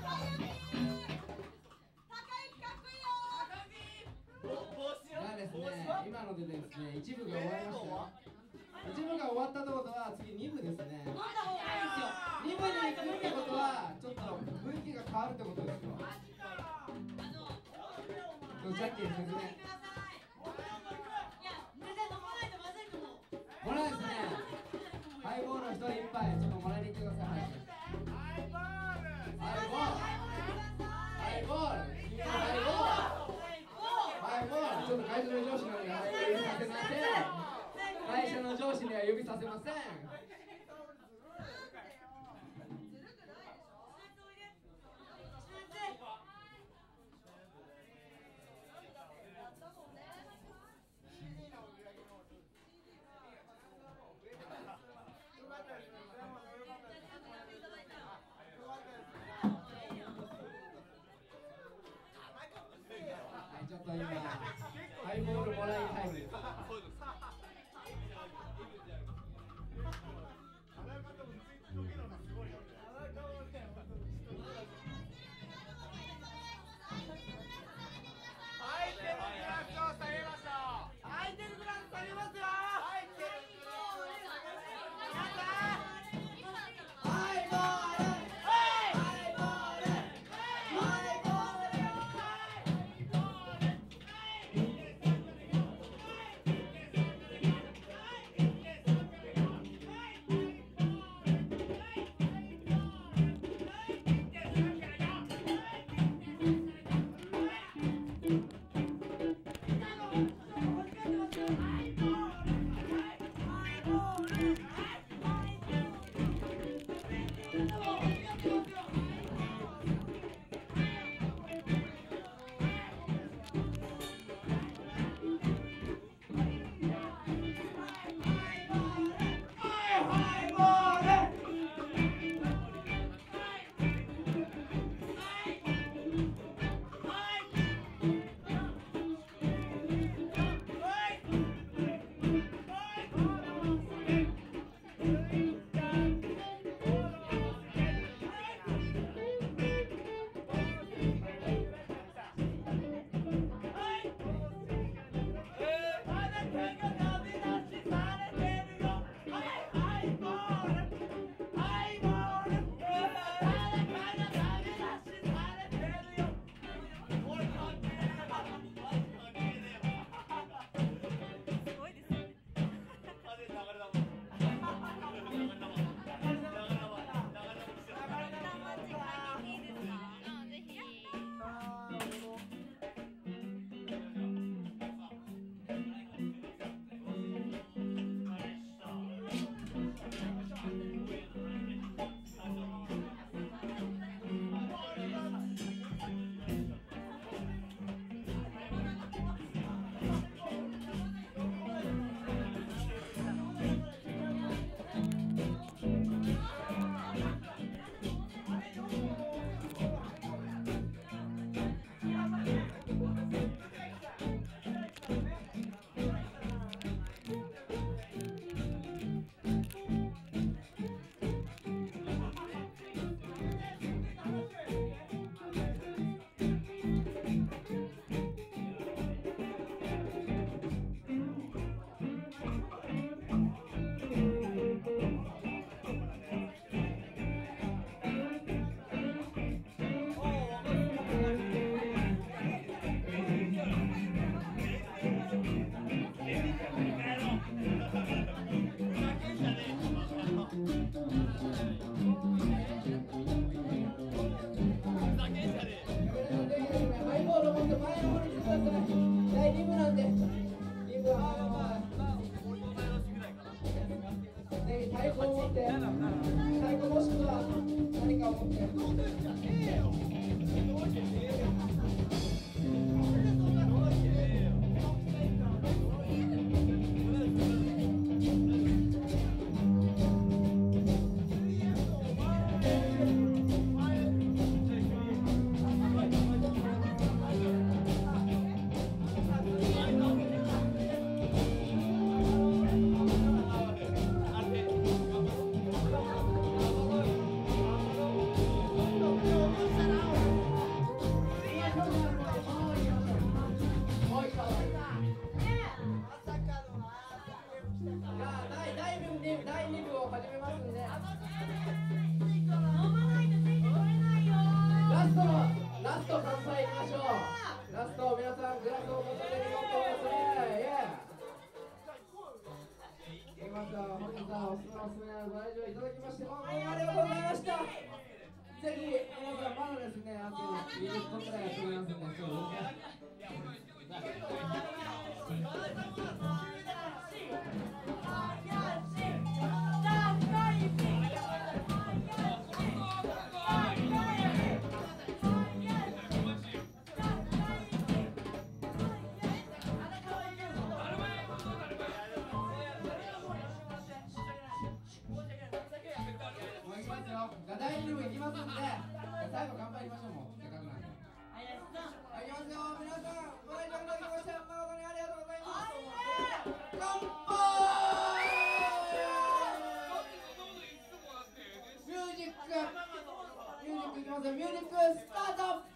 今のでですね、一部が終わりましたよ。一部が終わったってことは次2部ですね。2部に行くってことはちょっと雰囲気が変わるってことですよ。ジャッキー説明。もらえですね。ハイボールを1人1杯ちょっともらいに行ってください。ハイボール。ハイボール。ちょっと会社の上司には指させません。会社の上司には指させません。ちょっと今、ハイボールもらいタイムです。 Sarà おすすめのご来場いただきまして本当にありがとうございました。ぜひ皆さんまだですね、あと20分くらいやっておりますんで、ちょっとじゃあ第2部いきますんで、最後頑張りましょう。もうせっかくなんで。はい、いきますよ。皆さんご来場いただきまして誠にありがとうございます。乾杯。ミュージックいきますよ。ミュージックスタート。